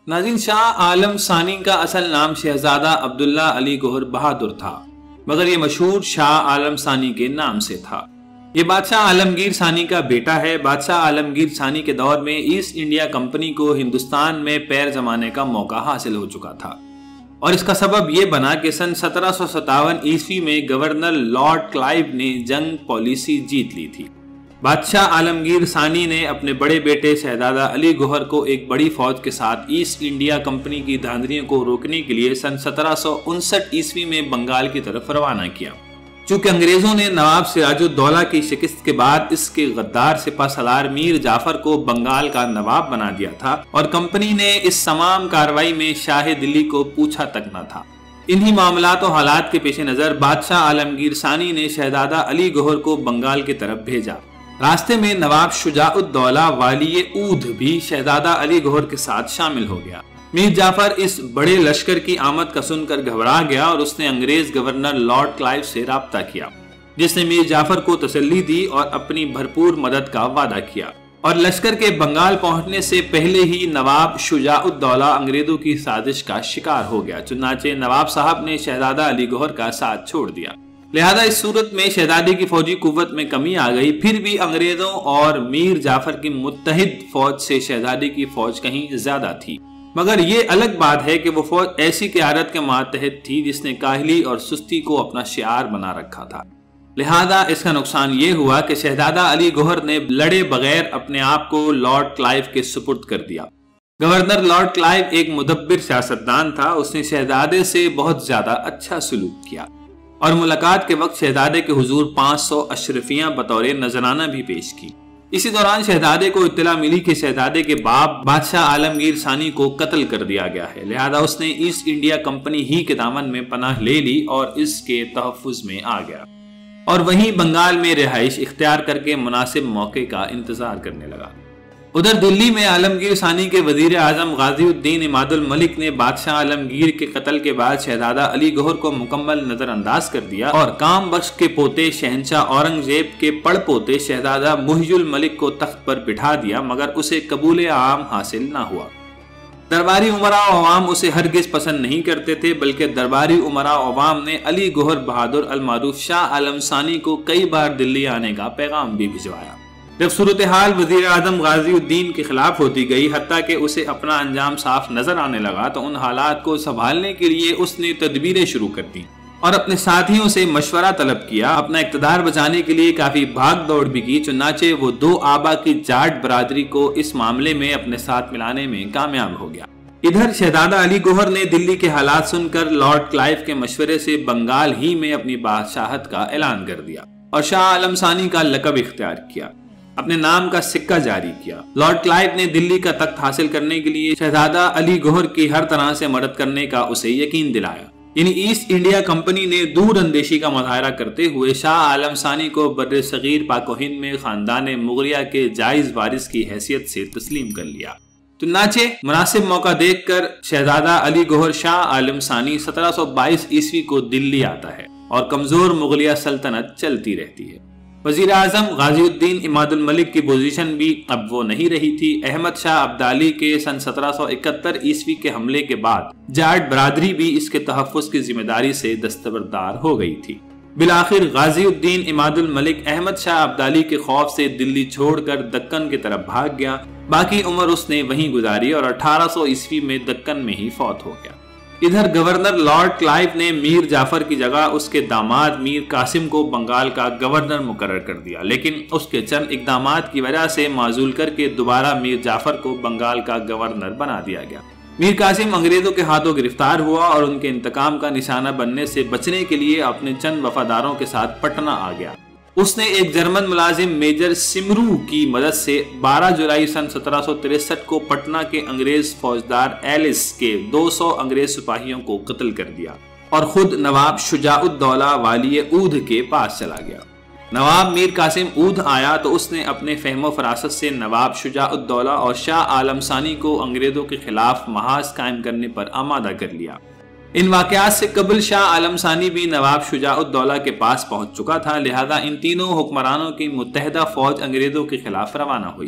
ناظرین، شاہ عالم ثانی کا اصل نام شہزادہ عبداللہ علی گوہر بہادر تھا، مگر یہ مشہور شاہ عالم ثانی کے نام سے تھا۔ یہ بادشاہ عالمگیر ثانی کا بیٹا ہے۔ بادشاہ عالمگیر ثانی کے دور میں ایسٹ انڈیا کمپنی کو ہندوستان میں پیر جمانے کا موقع حاصل ہو چکا تھا، اور اس کا سبب یہ بنا کہ سن 1757 عیسوی میں گورنر لارڈ کلائیو نے جنگ پالیسی جیت لی تھی۔ بادشاہ عالمگیر ثانی نے اپنے بڑے بیٹے شہزادہ علی گوہر کو ایک بڑی فوج کے ساتھ ایسٹ انڈیا کمپنی کی دھاندلیوں کو روکنے کے لیے سن 1759 عیسوی میں بنگال کی طرف روانہ کیا۔ چونکہ انگریزوں نے نواب سراج الدولہ کی شکست کے بعد اس کے غدار سپہ سالار میر جعفر کو بنگال کا نواب بنا دیا تھا، اور کمپنی نے اس تمام کارروائی میں شاہ دلی کو پوچھا تک نہ تھا۔ انہی معاملات و حالات کے پیش نظر بادشاہ عالمگیر ثانی نے شہزادہ علی گوہر کو بنگال کی طرف بھیجا۔ راستے میں نواب شجاع الدولہ والی اودھ بھی شہزادہ علی گوہر کے ساتھ شامل ہو گیا۔ میر جعفر اس بڑے لشکر کی آمد کا سن کر گھبرا گیا، اور اس نے انگریز گورنر لارڈ کلائیو سے رابطہ کیا، جس نے میر جعفر کو تسلی دی اور اپنی بھرپور مدد کا وعدہ کیا۔ اور لشکر کے بنگال پہنچنے سے پہلے ہی نواب شجاع الدولہ انگریزوں کی سازش کا شکار ہو گیا، چنانچہ نواب صاحب نے شہزادہ علی گوہر کا ساتھ چھوڑ دیا۔ لہذا اس صورت میں شہزادے کی فوجی قوت میں کمی آ گئی۔ پھر بھی انگریزوں اور میر جعفر کی متحد فوج سے شہزادے کی فوج کہیں زیادہ تھی، مگر یہ الگ بات ہے کہ وہ فوج ایسی قیادت کے ماتحت تھی جس نے کاہلی اور سستی کو اپنا شعار بنا رکھا تھا۔ لہذا اس کا نقصان یہ ہوا کہ شہزادہ علی گوہر نے لڑے بغیر اپنے آپ کو لارڈ کلائیو کے سپرد کر دیا۔ گورنر لارڈ کلائیو ایک مدبر سیاستدان تھا۔ اس نے شہزادے سے بہت زیادہ اچھا سلوک کیا، اور ملاقات کے وقت شہزادے کے حضور 500 اشرفیاں بطور نذرانہ بھی پیش کی۔ اسی دوران شہزادے کو اطلاع ملی کہ شہزادے کے باپ بادشاہ عالمگیر ثانی کو قتل کر دیا گیا ہے، لہذا اس نے ایسٹ انڈیا کمپنی ہی کے دامن میں پناہ لے لی اور اس کے تحفظ میں آ گیا، اور وہیں بنگال میں رہائش اختیار کر کے مناسب موقع کا انتظار کرنے لگا۔ ادھر دلی میں عالمگیر ثانی کے وزیر اعظم غازی الدین عماد الملک نے بادشاہ عالمگیر کے قتل کے بعد شہزادہ علی گوہر کو مکمل نظر انداز کر دیا، اور کام بخش کے پوتے شہنشاہ اورنگزیب کے پڑ پوتے شہزادہ محی الملک کو تخت پر بٹھا دیا، مگر اسے قبول عام حاصل نہ ہوا۔ درباری امراء و عوام اسے ہرگز پسند نہیں کرتے تھے، بلکہ درباری امراء و عوام نے علی گوہر بہادر المعروف شاہ عالم ثانی کو کئی بار دلی آنے کا پیغام بھی بھجوایا۔ جب صورتحال وزیر اعظم غازی الدین کے خلاف ہوتی گئی، حتیٰ کہ اسے اپنا انجام صاف نظر آنے لگا، تو ان حالات کو سنبھالنے کے لیے اس نے تدبیریں شروع کر دیں اور اپنے ساتھیوں سے مشورہ طلب کیا۔ اپنا اقتدار بچانے کے لیے کافی بھاگ دوڑ بھی کی، چنانچہ وہ 2 آبا کی جاٹ برادری کو اس معاملے میں اپنے ساتھ ملانے میں کامیاب ہو گیا۔ ادھر شہزادہ علی گوہر نے دلی کے حالات سن کر لارڈ کلائیو کے مشورے سے بنگال ہی میں اپنی بادشاہت کا اعلان کر دیا، اور شاہ عالم ثانی کا لقب اختیار کیا، اپنے نام کا سکہ جاری کیا۔ لارڈ کلائیو نے دلی کا تخت حاصل کرنے کے لیے شہزادہ علی گوہر کی ہر طرح سے مدد کرنے کا اسے یقین دلایا، یعنی ایسٹ انڈیا کمپنی نے دور اندیشی کا مظاہرہ کرتے ہوئے شاہ عالم ثانی کو بر صغیر پاک و ہند میں خاندان مغلیہ کے جائز وارث کی حیثیت سے تسلیم کر لیا۔ چنانچہ مناسب موقع دیکھ کر شہزادہ علی گوہر شاہ عالم ثانی 1722 عیسوی کو دلی آتا ہے، اور کمزور مغلیہ سلطنت چلتی رہتی ہے۔ وزیر اعظم غازی الدین عماد الملک کی پوزیشن بھی اب وہ نہیں رہی تھی۔ احمد شاہ ابدالی کے سن 1771 عیسوی کے حملے کے بعد جاٹ برادری بھی اس کے تحفظ کی ذمہ داری سے دستبردار ہو گئی تھی۔ بالآخر غازی الدین عماد الملک احمد شاہ ابدالی کے خوف سے دلی چھوڑ کر دکن کی طرف بھاگ گیا۔ باقی عمر اس نے وہیں گزاری، اور 1800 عیسوی میں دکن میں ہی فوت ہو گیا۔ ادھر گورنر لارڈ کلائیو نے میر جعفر کی جگہ اس کے داماد میر قاسم کو بنگال کا گورنر مقرر کر دیا، لیکن اس کے چند اقدامات کی وجہ سے معزول کر کے دوبارہ میر جعفر کو بنگال کا گورنر بنا دیا گیا۔ میر قاسم انگریزوں کے ہاتھوں گرفتار ہوا، اور ان کے انتقام کا نشانہ بننے سے بچنے کے لیے اپنے چند وفاداروں کے ساتھ پٹنہ آ گیا۔ اس نے ایک جرمن ملازم میجر سمرو کی مدد سے 12 جولائی سن 1763 کو پٹنہ کے انگریز فوجدار ایلس کے 200 انگریز سپاہیوں کو قتل کر دیا، اور خود نواب شجاع الدولہ والی اودھ کے پاس چلا گیا۔ نواب میر قاسم اودھ آیا تو اس نے اپنے فہم و فراست سے نواب شجاع الدولہ اور شاہ عالم ثانی کو انگریزوں کے خلاف محاذ قائم کرنے پر آمادہ کر لیا۔ ان واقعات سے قبل شاہ عالم ثانی بھی نواب شجاع الدولہ کے پاس پہنچ چکا تھا، لہذا ان تینوں حکمرانوں کی متحدہ فوج انگریزوں کے خلاف روانہ ہوئی۔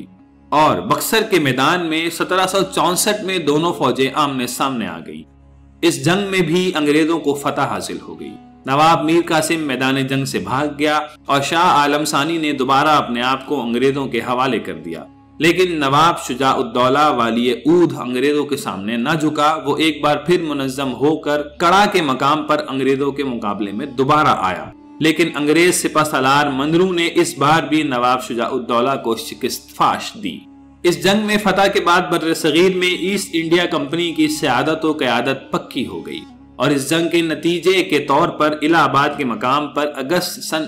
اور بکسر کے میدان میں 1764 میں دونوں فوجیں آمنے سامنے آ گئی۔ اس جنگ میں بھی انگریزوں کو فتح حاصل ہو گئی۔ نواب میر قاسم میدان جنگ سے بھاگ گیا اور شاہ عالم ثانی نے دوبارہ اپنے آپ کو انگریزوں کے حوالے کر دیا، لیکن نواب شجاع الدولہ والی عود انگریزوں کے سامنے نہ جھکا۔ وہ ایک بار پھر منظم ہو کر کڑا کے مقام پر انگریزوں کے مقابلے میں دوبارہ آیا، لیکن انگریز سپہ سالار منرو نے اس بار بھی نواب شجاع الدولہ کو شکست فاش دی۔ اس جنگ میں فتح کے بعد بر صغیر میں ایسٹ انڈیا کمپنی کی سیادت و قیادت پکی ہو گئی، اور اس جنگ کے نتیجے کے طور پر الہ آباد کے مقام پر اگست سن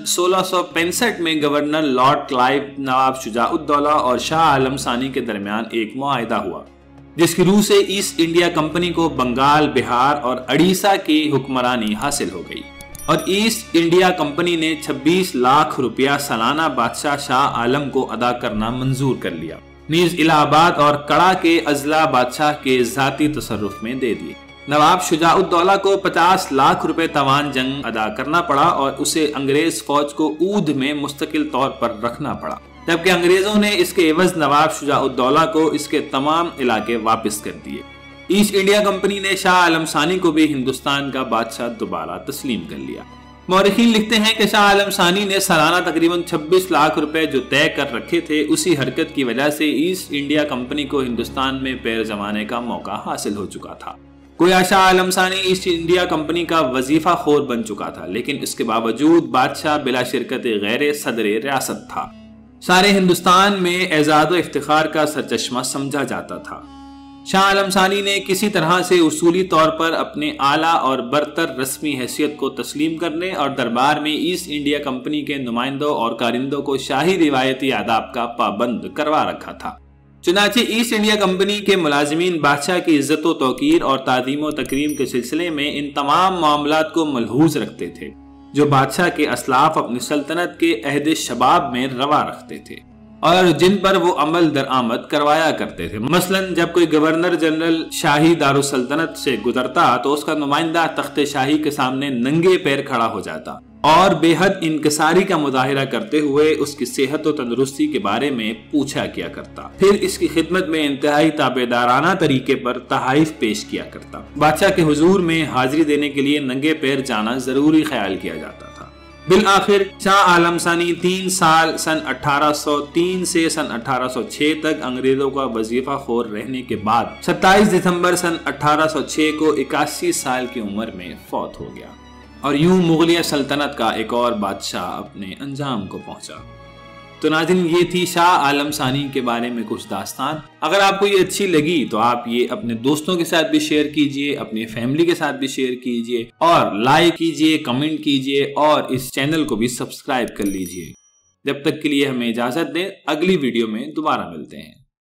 1665 میں گورنر لارڈ کلائیو، نواب شجاع الدولہ اور شاہ عالم ثانی کے درمیان ایک معاہدہ ہوا، جس کی روح سے ایسٹ انڈیا کمپنی کو بنگال، بہار اور اڑیسہ کی حکمرانی حاصل ہو گئی، اور ایسٹ انڈیا کمپنی نے 26 لاکھ روپیہ سالانہ بادشاہ شاہ عالم کو ادا کرنا منظور کر لیا، نیز الہ آباد اور کڑا کے اضلاع بادشاہ کے ذاتی تصرف میں دے دیے۔ نواب شجاع الدولہ کو 50 لاکھ روپے تاوان جنگ ادا کرنا پڑا اور اسے انگریز فوج کو اود میں مستقل طور پر رکھنا پڑا، جبکہ انگریزوں نے اس کے عوض نواب شجاع الدولہ کو اس کے تمام علاقے واپس کر دیے۔ ایسٹ انڈیا کمپنی نے شاہ عالم ثانی کو بھی ہندوستان کا بادشاہ دوبارہ تسلیم کر لیا۔ مورخین لکھتے ہیں کہ شاہ عالم ثانی نے سالانہ تقریباً 26 لاکھ روپے جو طے کر رکھے تھے، اسی حرکت کی وجہ سے ایسٹ انڈیا کمپنی کو ہندوستان میں پیر جمانے کا موقع حاصل ہو چکا تھا۔ گویا شاہ عالم ثانی ایسٹ انڈیا کمپنی کا وظیفہ خور بن چکا تھا، لیکن اس کے باوجود بادشاہ بلا شرکت غیر صدر ریاست تھا۔ سارے ہندوستان میں اعزاز و افتخار کا سرچشمہ سمجھا جاتا تھا۔ شاہ عالم ثانی نے کسی طرح سے اصولی طور پر اپنے اعلیٰ اور برتر رسمی حیثیت کو تسلیم کرنے اور دربار میں ایسٹ انڈیا کمپنی کے نمائندوں اور کارندوں کو شاہی روایتی آداب کا پابند کروا رکھا تھا۔ چنانچہ ایسٹ انڈیا کمپنی کے ملازمین بادشاہ کی عزت و توقیر اور تعظیم و تکریم کے سلسلے میں ان تمام معاملات کو ملحوظ رکھتے تھے جو بادشاہ کے اسلاف اپنی سلطنت کے عہد شباب میں روا رکھتے تھے اور جن پر وہ عمل درآمد کروایا کرتے تھے۔ مثلاً جب کوئی گورنر جنرل شاہی دارالسلطنت سے گزرتا تو اس کا نمائندہ تخت شاہی کے سامنے ننگے پیر کھڑا ہو جاتا اور بے حد انکساری کا مظاہرہ کرتے ہوئے اس کی صحت و تندرستی کے بارے میں پوچھا کیا کرتا، پھر اس کی خدمت میں انتہائی تابعدارانہ طریقے پر تحائف پیش کیا کرتا۔ بادشاہ کے حضور میں حاضری دینے کے لیے ننگے پیر جانا ضروری خیال کیا جاتا تھا۔ بالآخر شاہ عالم ثانی 3 سال سن 1803 سے سن 1806 تک انگریزوں کا وظیفہ خور رہنے کے بعد 27 دسمبر سن 1806 کو 81 سال کی عمر میں فوت ہو گیا، اور یوں مغلیہ سلطنت کا ایک اور بادشاہ اپنے انجام کو پہنچا۔ تو ناظرین، یہ تھی شاہ عالم ثانی کے بارے میں کچھ داستان۔ اگر آپ کو یہ اچھی لگی تو آپ یہ اپنے دوستوں کے ساتھ بھی شیئر کیجئے، اپنی فیملی کے ساتھ بھی شیئر کیجئے، اور لائک کیجئے، کمنٹ کیجئے، اور اس چینل کو بھی سبسکرائب کر لیجئے۔ جب تک کے لیے ہمیں اجازت دیں، اگلی ویڈیو میں دوبارہ ملتے ہیں۔